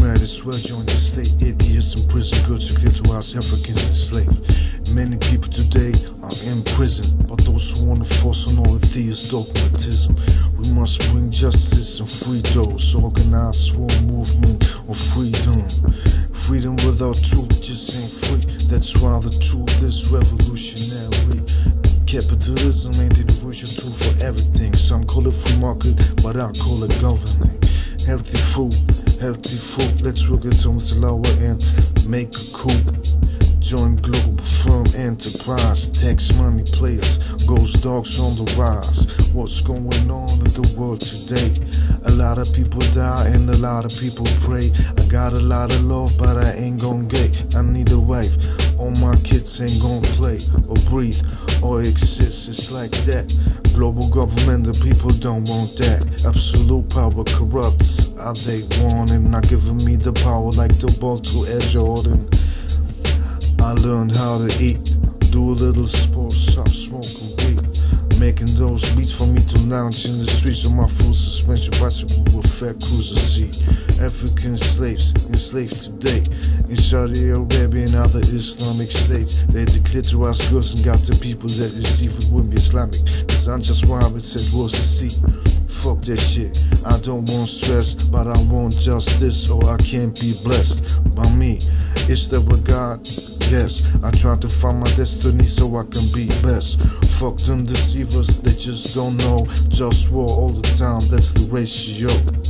might as well join the state. 8 years in prison, good to clear to us Africans enslaved. Many people today are in prison, but those who want to force on all atheist dogmatism. We must bring justice and free those. Organized war movement of freedom. Freedom without truth just ain't free. That's why the truth is revolutionary. Capitalism ain't the universal tool for everything. Some call it free market, but I call it governing. Healthy food, let's work it on the lower end. Make a coup. Join global firm enterprise. Tax money players, ghost dogs on the rise. What's going on in the world today? A lot of people die and a lot of people pray. I got a lot of love, but I ain't gon' get. I need a wife. All my kids ain't gon' play or breathe or exist. It's like that. Global government, the people don't want that. Absolute power corrupts. Are they wanting? Not giving me the power like the ball to Ed Jordan. I learned how to eat, do a little sports, stop smoking weed. Making those beats for me to lounge in the streets on my full suspension bicycle with fat cruiser seat. African slaves enslaved today in Saudi Arabia and other Islamic states. They declared to us girls and got the people that deceive it wouldn't be Islamic. Cause I'm just why it said was the sea. Fuck that shit, I don't want stress, but I want justice or I can't be blessed by me. Is there a God? Yes, I try to find my destiny so I can be best. Fuck them deceivers, they just don't know. Just war all the time, that's the ratio.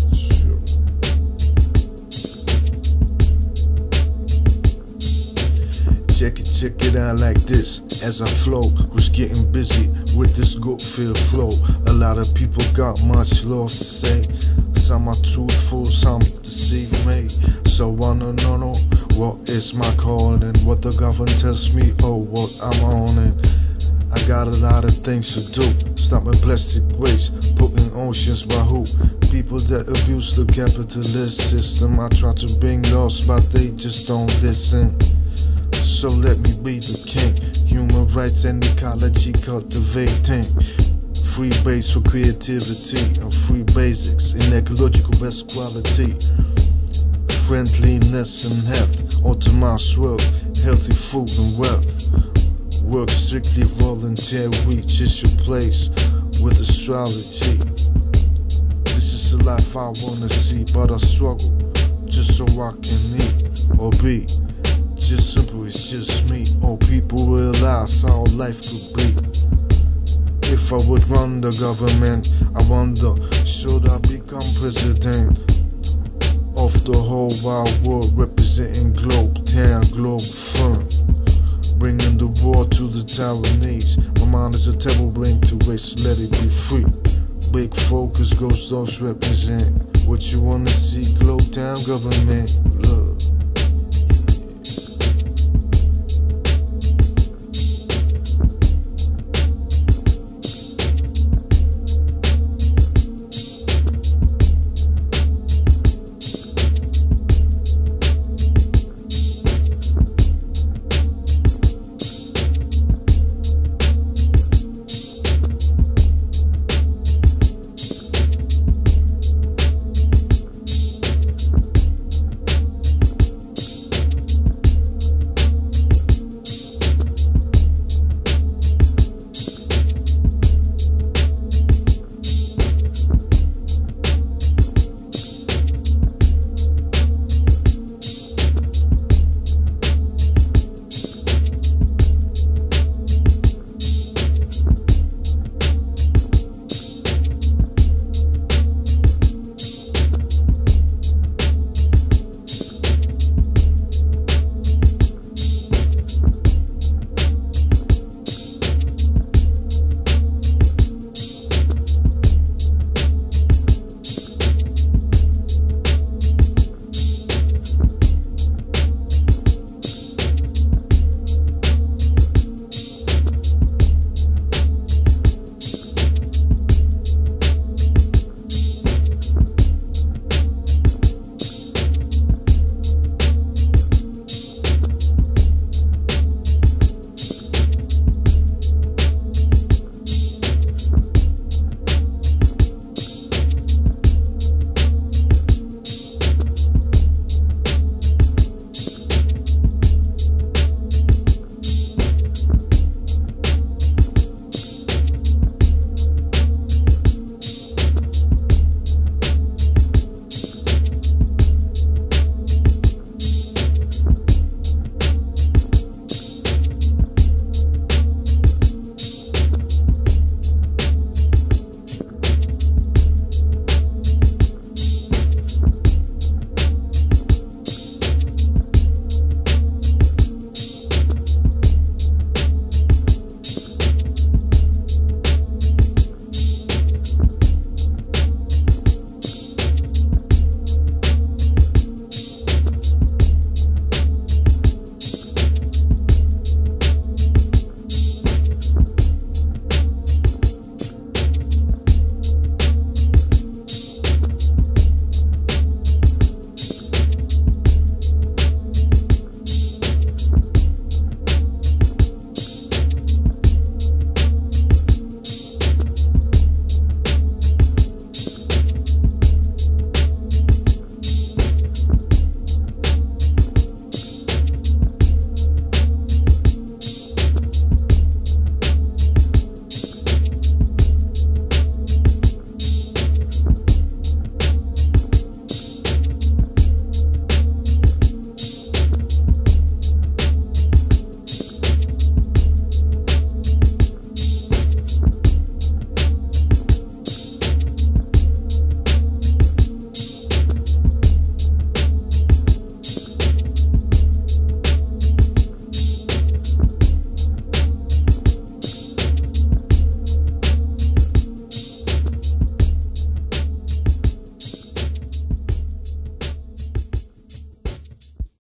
Check it out like this as I flow. Who's getting busy with this good feel flow? A lot of people got much love to say. Some are truthful, some deceive me. So I don't know what is my calling. What the government tells me, oh what I'm on it. I got a lot of things to do. Stopping plastic waste, putting oceans by who? People that abuse the capitalist system. I try to bring laws, but they just don't listen. So let me be the king. Human rights and ecology cultivating. Free base for creativity and free basics in ecological best quality. Friendliness and health, optimized world, healthy food and wealth. Work strictly voluntary, just your place with astrology. This is the life I wanna see, but I struggle just so I can eat or be. Just simple, it's just me. All people realize how life could be. If I would run the government, I wonder, should I become president of the whole wide world, representing Globe Town, Globe Firm, bringing the war to the Taiwanese. My mind is a table brain to waste, let it be free. Big focus, ghost dogs represent what you wanna see. Globe Town government, love.